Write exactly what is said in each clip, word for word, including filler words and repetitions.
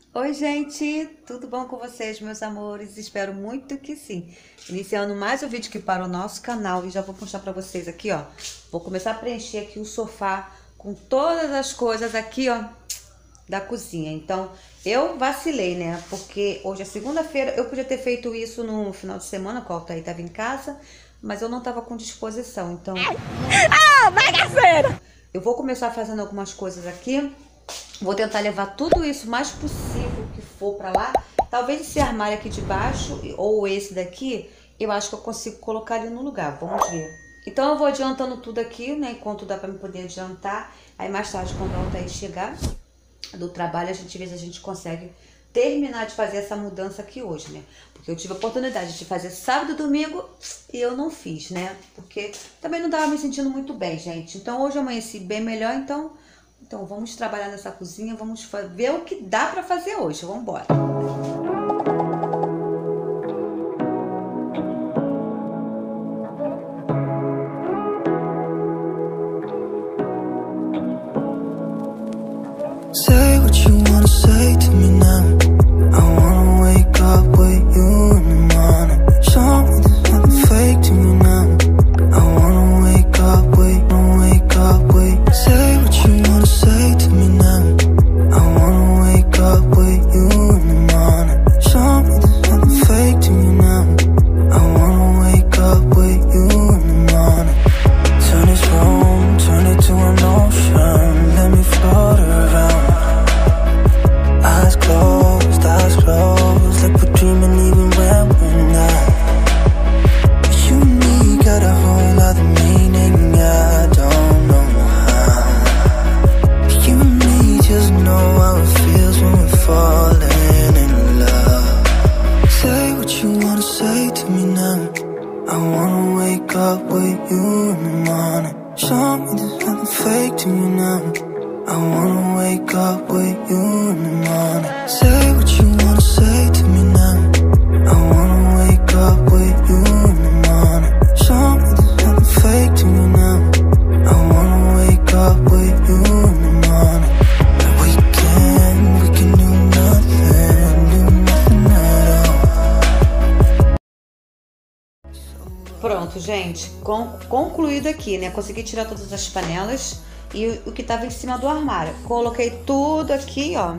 Oi, gente, tudo bom com vocês, meus amores? Espero muito que sim. Iniciando mais um vídeo aqui para o nosso canal e já vou mostrar para vocês aqui, ó. Vou começar a preencher aqui o sofá com todas as coisas aqui, ó, da cozinha. Então, eu vacilei, né? Porque hoje é segunda-feira, eu podia ter feito isso no final de semana, qual tá aí, tava em casa, mas eu não tava com disposição, então... Ah, bagaceira! Eu vou começar fazendo algumas coisas aqui. Vou tentar levar tudo isso o mais possível que for pra lá. Talvez esse armário aqui de baixo, ou esse daqui, eu acho que eu consigo colocar ali no lugar. Vamos ver. Então eu vou adiantando tudo aqui, né? Enquanto dá pra me poder adiantar. Aí mais tarde, quando a Altair chegar do trabalho, a gente vê se a gente consegue terminar de fazer essa mudança aqui hoje, né? Porque eu tive a oportunidade de fazer sábado e domingo e eu não fiz, né? Porque também não tava me sentindo muito bem, gente. Então hoje eu amanheci bem melhor, então... Então vamos trabalhar nessa cozinha, vamos ver o que dá pra fazer hoje. Vamos embora. Say what you wanna say to me now. I wanna wake up with you in the morning. Show me there's nothing fake to me now. I wanna wake up with, wanna wake up with. Say what you wanna say to me now. I wanna wake up with you in the morning. Show me there's nothing fake to me now. I wanna wake up with you in the morning. Turn this room, turn it to an ocean. Let me float around. Eyes closed, eyes closed, like we're dreaming even when we're not. You and me got a whole other meaning, I don't know how. You and me just know how it feels when we're falling in love. Say what you wanna say to me now. I wanna wake up with you in the morning. Show me there's nothing fake to me now. I wanna wake up with you in the morning. Say what you wanna say to me now. I wanna wake up with you in the morning. Show me there's nothing fake to me now. I wanna wake up with you in the morning. We can, we can do nothing, do nothing at all. Pronto, gente. Con concluído aqui, né? Consegui tirar todas as panelas e o, o que tava em cima do armário. Coloquei tudo aqui, ó.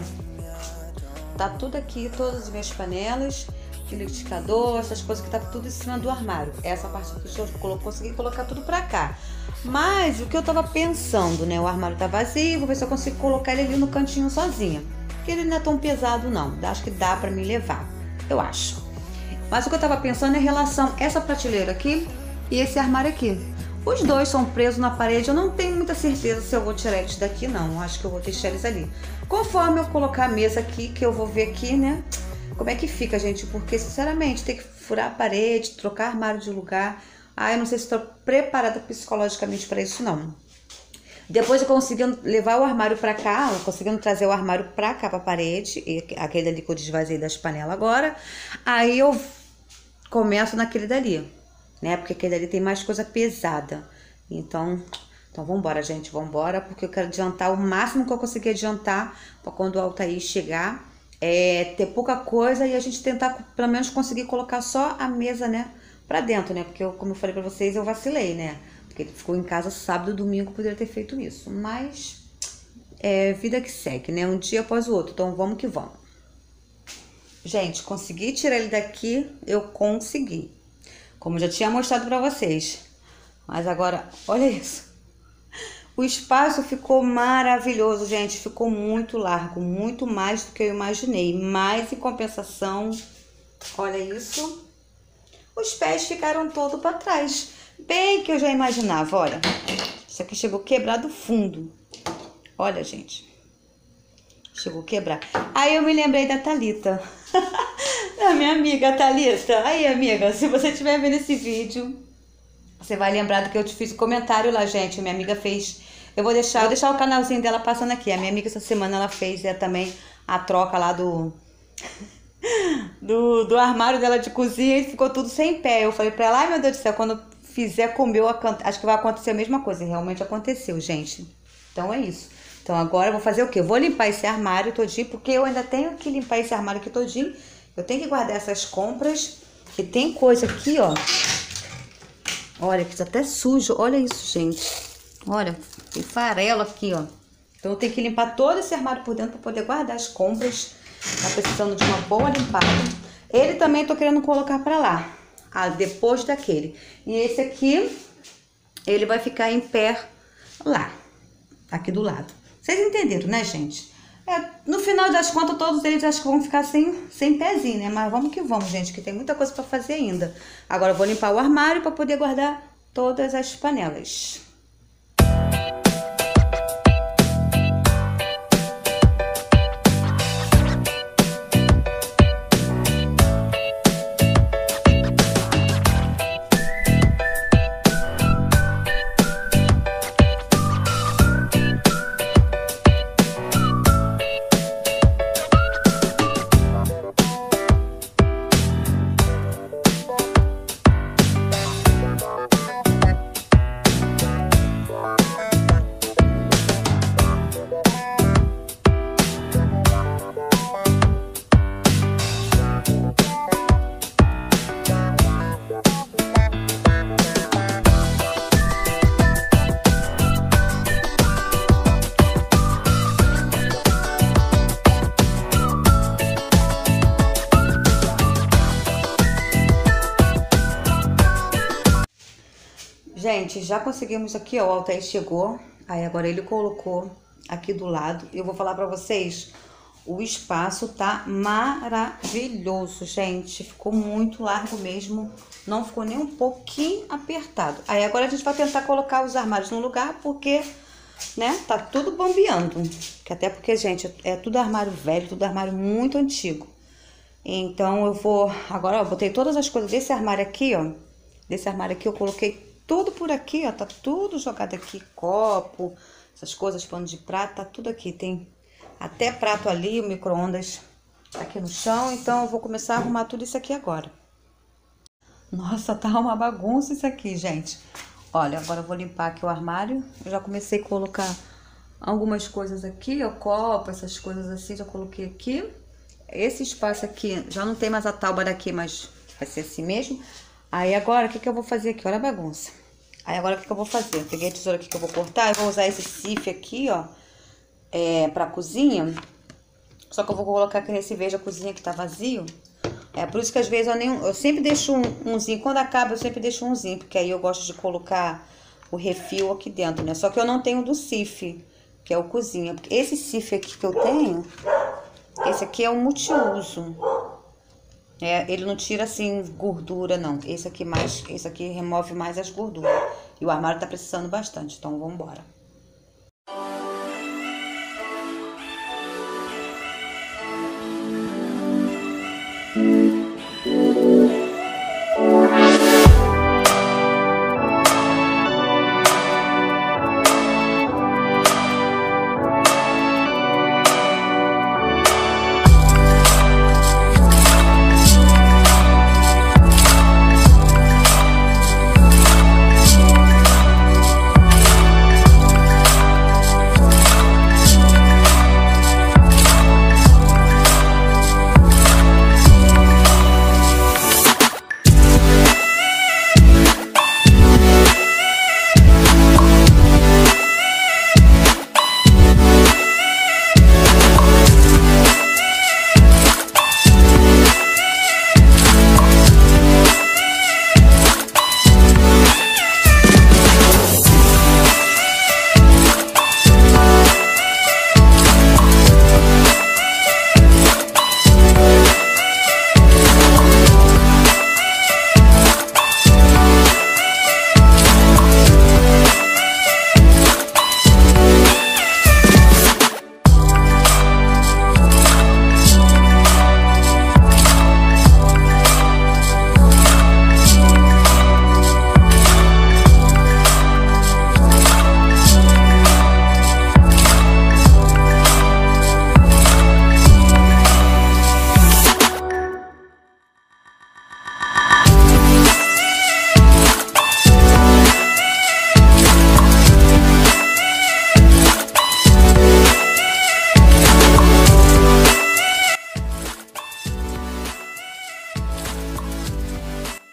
Tá tudo aqui, todas as minhas panelas, liquidificador, essas coisas que tá tudo em cima do armário. Essa parte que eu consegui colocar tudo pra cá. Mas o que eu tava pensando, né? O armário tá vazio, vou ver se eu consigo colocar ele ali no cantinho sozinha. Porque ele não é tão pesado, não. Acho que dá pra me levar. Eu acho. Mas o que eu tava pensando é em relação a essa prateleira aqui e esse armário aqui. Os dois são presos na parede, eu não tenho muita certeza se eu vou tirar eles daqui, não. Acho que eu vou deixar eles ali. Conforme eu colocar a mesa aqui, que eu vou ver aqui, né, como é que fica, gente. Porque, sinceramente, ter que furar a parede, trocar armário de lugar... Ah, eu não sei se estou preparada psicologicamente para isso, não. Depois eu conseguindo levar o armário para cá, conseguindo trazer o armário para cá, para a parede, e aquele ali que eu desvazei das panelas agora, aí eu começo naquele dali, né? Porque aquele ali tem mais coisa pesada. Então, então vamos embora, gente, vamos embora, porque eu quero adiantar o máximo que eu conseguir adiantar para quando o Altair chegar, é, ter pouca coisa e a gente tentar pelo menos conseguir colocar só a mesa, né, para dentro, né? Porque eu, como eu falei para vocês, eu vacilei, né? Porque ele ficou em casa sábado e domingo, poderia ter feito isso. Mas é vida que segue, né? Um dia após o outro. Então vamos que vamos. Gente, consegui tirar ele daqui. Eu consegui. Como eu já tinha mostrado pra vocês. Mas agora, olha isso. O espaço ficou maravilhoso, gente. Ficou muito largo. Muito mais do que eu imaginei. Mas em compensação, olha isso. Os pés ficaram todos pra trás. Bem que eu já imaginava, olha. Isso aqui chegou quebrado fundo. Olha, gente. Chegou a quebrar. Aí eu me lembrei da Thalita. Da minha amiga Thalita. Aí, amiga, se você estiver vendo esse vídeo, você vai lembrar do que eu te fiz o comentário lá, gente. Minha amiga fez... Eu vou deixar, vou deixar o canalzinho dela passando aqui. A minha amiga essa semana, ela fez é, também a troca lá do... do, do armário dela de cozinha e ficou tudo sem pé. Eu falei pra ela, ai meu Deus do céu, quando fizer com o meu, acho que vai acontecer a mesma coisa. E realmente aconteceu, gente. Então é isso. Então agora eu vou fazer o quê? Eu vou limpar esse armário todinho, porque eu ainda tenho que limpar esse armário aqui todinho. Eu tenho que guardar essas compras, que tem coisa aqui, ó. Olha, que tá até sujo. Olha isso, gente. Olha, tem farelo aqui, ó. Então eu tenho que limpar todo esse armário por dentro para poder guardar as compras. Tá precisando de uma boa limpada. Ele também tô querendo colocar pra lá, ah, depois daquele. E esse aqui, ele vai ficar em pé lá, aqui do lado. Vocês entenderam, né, gente? É, no final das contas, todos eles acho que vão ficar sem, sem pezinho, né? Mas vamos que vamos, gente, que tem muita coisa pra fazer ainda. Agora eu vou limpar o armário pra poder guardar todas as panelas. Gente, já conseguimos aqui, ó, o Altair chegou, aí agora ele colocou aqui do lado. Eu vou falar pra vocês, o espaço tá maravilhoso, gente, ficou muito largo mesmo, não ficou nem um pouquinho apertado. Aí agora a gente vai tentar colocar os armários no lugar, porque, né, tá tudo bambeando, que até porque, gente, é tudo armário velho, tudo armário muito antigo. Então eu vou, agora eu botei todas as coisas desse armário aqui, ó, desse armário aqui eu coloquei tudo por aqui, ó, tá tudo jogado aqui, copo, essas coisas, pano de prato, tá tudo aqui, tem até prato ali, o micro-ondas aqui no chão, então eu vou começar a arrumar tudo isso aqui agora. Nossa, tá uma bagunça isso aqui, gente. Olha, agora eu vou limpar aqui o armário, eu já comecei a colocar algumas coisas aqui, ó, copo, essas coisas assim, já coloquei aqui. Esse espaço aqui, já não tem mais a tábua daqui, mas vai ser assim mesmo. Aí agora, o que que eu vou fazer aqui? Olha a bagunça. Aí agora o que que eu vou fazer? Eu peguei a tesoura aqui que eu vou cortar e vou usar esse sif aqui, ó, é, pra cozinha. Só que eu vou colocar aqui nesse veja cozinha que tá vazio. É por isso que às vezes eu, nem, eu sempre deixo um, umzinho. Quando acaba eu sempre deixo umzinho, porque aí eu gosto de colocar o refil aqui dentro, né? Só que eu não tenho do sif, que é o cozinha. Porque esse sif aqui que eu tenho, esse aqui é um multiuso. É, ele não tira assim gordura, não. Esse aqui mais, esse aqui remove mais as gorduras. E o armário tá precisando bastante, então vamos embora.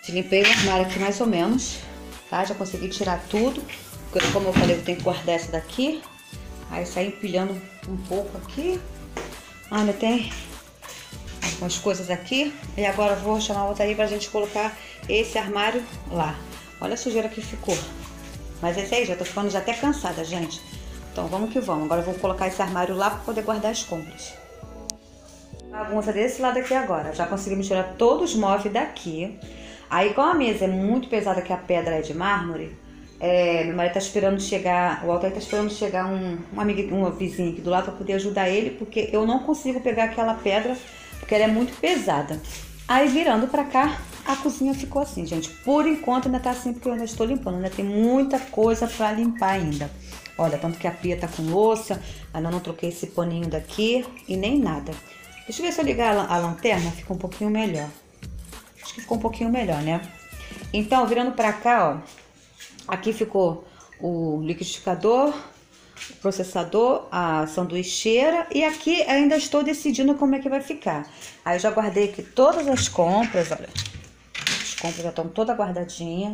Limpei o armário aqui mais ou menos, tá? Já consegui tirar tudo, porque como eu falei, eu tenho que guardar essa daqui. Aí saí empilhando um pouco aqui. Ainda tem algumas coisas aqui. E agora eu vou chamar a outra aí pra gente colocar esse armário lá. Olha a sujeira que ficou. Mas esse aí, já tô ficando já até cansada, gente. Então vamos que vamos. Agora eu vou colocar esse armário lá pra poder guardar as compras. Bagunça desse lado aqui agora. Já conseguimos tirar todos os móveis daqui. Aí, como a mesa é muito pesada, que a pedra é de mármore, é, meu marido tá esperando chegar, o Altair tá esperando chegar um, um amigo, um vizinho aqui do lado para poder ajudar ele, porque eu não consigo pegar aquela pedra, porque ela é muito pesada. Aí, virando pra cá, a cozinha ficou assim, gente. Por enquanto ainda tá assim, porque eu ainda estou limpando, ainda tem muita coisa para limpar ainda. Olha, tanto que a pia tá com louça, ainda não troquei esse paninho daqui e nem nada. Deixa eu ver se eu ligar a, a lanterna, fica um pouquinho melhor. Acho que ficou um pouquinho melhor, né? Então, virando pra cá, ó. Aqui ficou o liquidificador, o processador, a sanduicheira. E aqui ainda estou decidindo como é que vai ficar. Aí eu já guardei aqui todas as compras, olha. As compras já estão todas guardadinhas.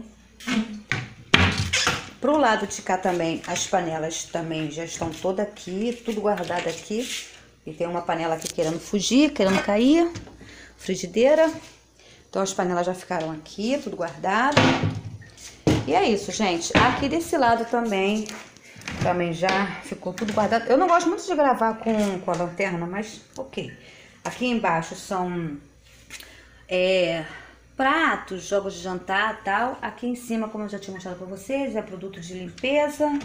Pro lado de cá também, as panelas também já estão todas aqui, tudo guardado aqui. E tem uma panela aqui querendo fugir, querendo cair. Frigideira. Então as panelas já ficaram aqui, tudo guardado. E é isso, gente. Aqui desse lado também, também já ficou tudo guardado. Eu não gosto muito de gravar com, com a lanterna, mas ok. Aqui embaixo são é, pratos, jogos de jantar e tal. Aqui em cima, como eu já tinha mostrado pra vocês, é produto de limpeza.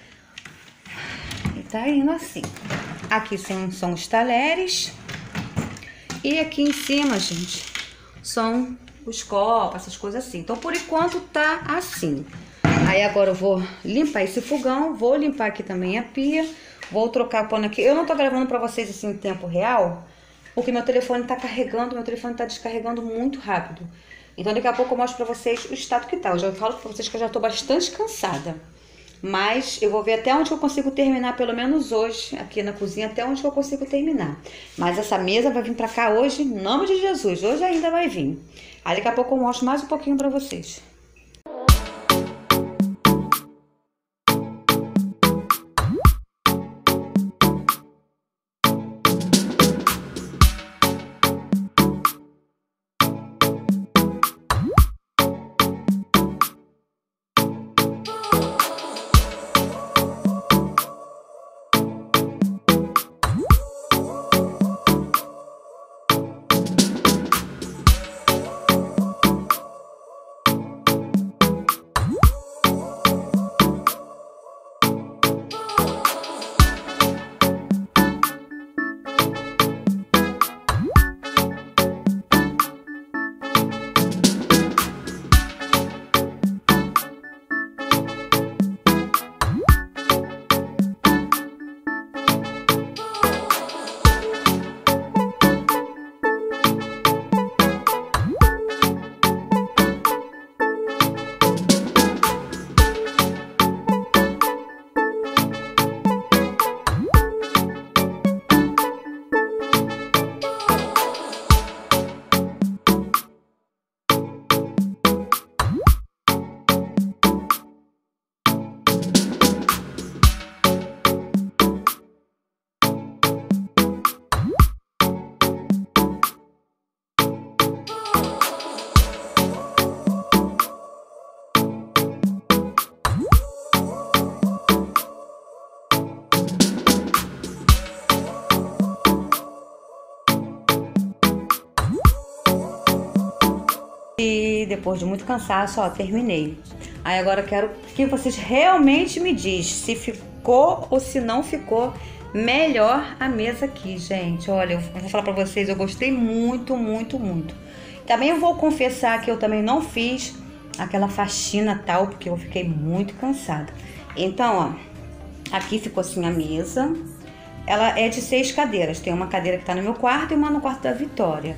E tá indo assim. Aqui são, são os talheres. E aqui em cima, gente, são os copos, essas coisas assim. Então, por enquanto, tá assim. Aí, agora eu vou limpar esse fogão. Vou limpar aqui também a pia. Vou trocar o pano aqui. Eu não tô gravando pra vocês assim em tempo real, porque meu telefone tá carregando, meu telefone tá descarregando muito rápido. Então, daqui a pouco eu mostro pra vocês o estado que tá. Eu já falo pra vocês que eu já tô bastante cansada. Mas eu vou ver até onde eu consigo terminar, pelo menos hoje, aqui na cozinha, até onde eu consigo terminar. Mas essa mesa vai vir pra cá hoje, em nome de Jesus. Hoje ainda vai vir. Aí daqui a pouco eu mostro mais um pouquinho pra vocês. E depois de muito cansaço, ó, terminei. Aí agora eu quero que vocês realmente me dizem se ficou ou se não ficou melhor a mesa aqui, gente. Olha, eu vou falar pra vocês, eu gostei muito, muito, muito. Também eu vou confessar que eu também não fiz aquela faxina tal, porque eu fiquei muito cansada. Então, ó, aqui ficou assim a mesa. Ela é de seis cadeiras. Tem uma cadeira que tá no meu quarto e uma no quarto da Vitória.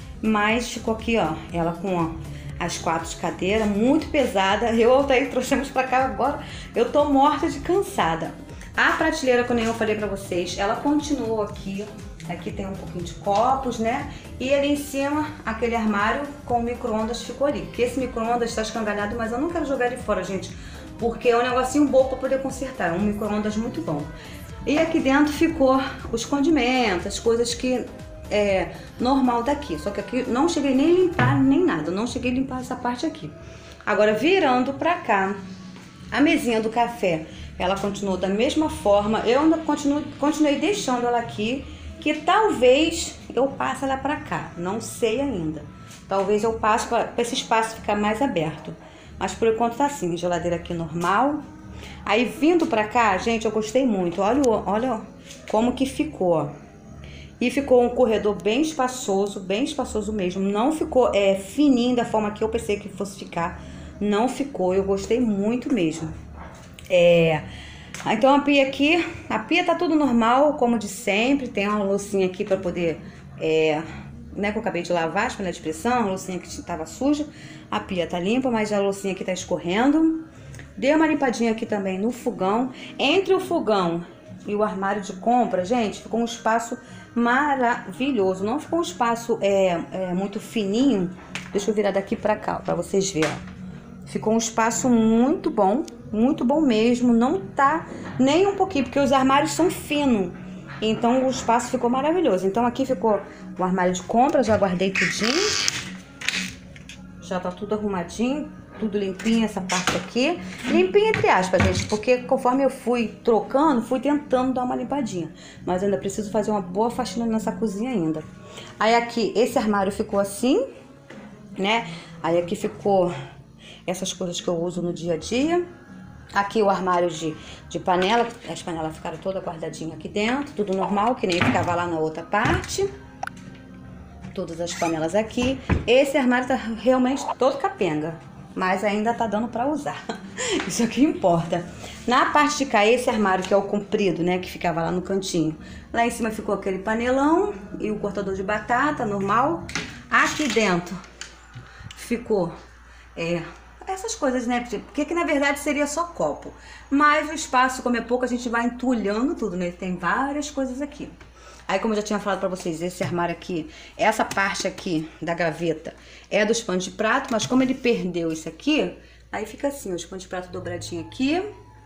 Mas ficou aqui, ó, ela com ó, as quatro cadeiras, muito pesada. Eu, Altair, trouxemos pra cá agora. Eu tô morta de cansada. A prateleira, como eu falei pra vocês, ela continuou aqui Aqui tem um pouquinho de copos, né? E ali em cima, aquele armário com o micro-ondas ficou ali. Porque esse micro-ondas está escangalhado, mas eu não quero jogar ele fora, gente. Porque é um negocinho bom para poder consertar. É um micro-ondas muito bom. E aqui dentro ficou os condimentos, as coisas que é normal daqui. Só que aqui não cheguei nem a limpar nem nada. Não cheguei a limpar essa parte aqui. Agora, virando pra cá, a mesinha do café, ela continuou da mesma forma. Eu ainda continuo, continuei deixando ela aqui, que talvez eu passe ela pra cá. Não sei ainda. Talvez eu passe para esse espaço ficar mais aberto. Mas por enquanto tá assim, geladeira aqui normal. Aí vindo pra cá, gente, eu gostei muito. Olha, olha como que ficou. E ficou um corredor bem espaçoso, bem espaçoso mesmo. Não ficou é, fininho da forma que eu pensei que fosse ficar. Não ficou, eu gostei muito mesmo. É... Então a pia aqui, a pia tá tudo normal, como de sempre. Tem uma loucinha aqui pra poder... É... Né, que eu acabei de lavar, as panelas de pressão, a loucinha que estava suja. A pia tá limpa, mas a loucinha aqui tá escorrendo. Dei uma limpadinha aqui também no fogão. Entre o fogão e o armário de compra, gente, ficou um espaço maravilhoso. Não ficou um espaço é, é, muito fininho. Deixa eu virar daqui pra cá, pra vocês verem. Ficou um espaço muito bom, muito bom mesmo. Não tá nem um pouquinho, porque os armários são finos. Então o espaço ficou maravilhoso. Então aqui ficou o armário de compra, já guardei tudinho. Já tá tudo arrumadinho, tudo limpinho essa parte aqui. Limpinho entre aspas, gente, porque conforme eu fui trocando, fui tentando dar uma limpadinha. Mas ainda preciso fazer uma boa faxina nessa cozinha ainda. Aí aqui, esse armário ficou assim, né? Aí aqui ficou essas coisas que eu uso no dia a dia. Aqui o armário de, de panela, as panelas ficaram todas guardadinhas aqui dentro, tudo normal, que nem ficava lá na outra parte. Todas as panelas aqui. Esse armário tá realmente todo capenga, mas ainda tá dando pra usar. Isso aqui importa. Na parte de cá, esse armário que é o comprido, né, que ficava lá no cantinho. Lá em cima ficou aquele panelão e o cortador de batata normal. Aqui dentro ficou... É, essas coisas, né? Porque aqui na verdade seria só copo. Mas o espaço, como é pouco, a gente vai entulhando tudo, né? Tem várias coisas aqui. Aí, como eu já tinha falado pra vocês, esse armário aqui, essa parte aqui da gaveta é dos panos de prato, mas como ele perdeu isso aqui, aí fica assim, os panos de prato dobradinho aqui.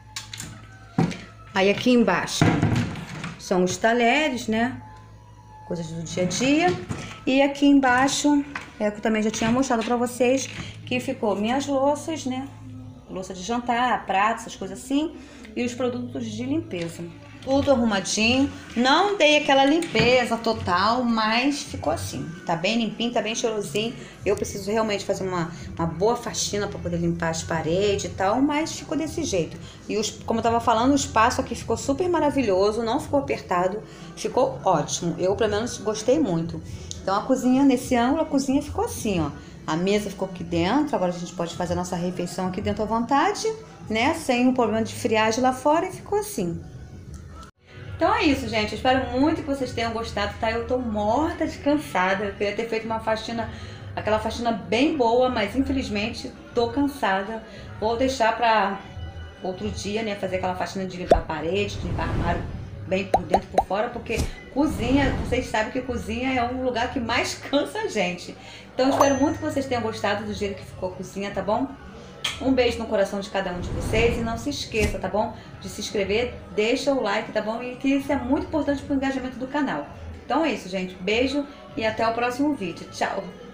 Aí aqui embaixo são os talheres, né? Coisas do dia a dia. E aqui embaixo, é que eu também já tinha mostrado pra vocês, que ficou minhas louças, né? Louça de jantar, pratos, essas coisas assim. E os produtos de limpeza. Tudo arrumadinho. Não dei aquela limpeza total, mas ficou assim. Tá bem limpinho, tá bem cheirosinho. Eu preciso realmente fazer uma, uma boa faxina pra poder limpar as paredes e tal, mas ficou desse jeito. E os, como eu tava falando, o espaço aqui ficou super maravilhoso, não ficou apertado, ficou ótimo. Eu, pelo menos, gostei muito. Então a cozinha, nesse ângulo, a cozinha ficou assim, ó. A mesa ficou aqui dentro, agora a gente pode fazer a nossa refeição aqui dentro à vontade, né? Sem um problema de friagem lá fora, e ficou assim. Então é isso, gente. Eu espero muito que vocês tenham gostado, tá? Eu tô morta de cansada. Eu queria ter feito uma faxina, aquela faxina bem boa, mas infelizmente tô cansada. Vou deixar pra outro dia, né? Fazer aquela faxina de limpar a parede, de limpar armário bem por dentro e por fora, porque cozinha, vocês sabem que cozinha é um lugar que mais cansa a gente. Então eu espero muito que vocês tenham gostado do jeito que ficou a cozinha, tá bom? Um beijo no coração de cada um de vocês e não se esqueça, tá bom? De se inscrever, deixa o like, tá bom? E que isso é muito importante pro engajamento do canal. Então é isso, gente. Beijo e até o próximo vídeo. Tchau!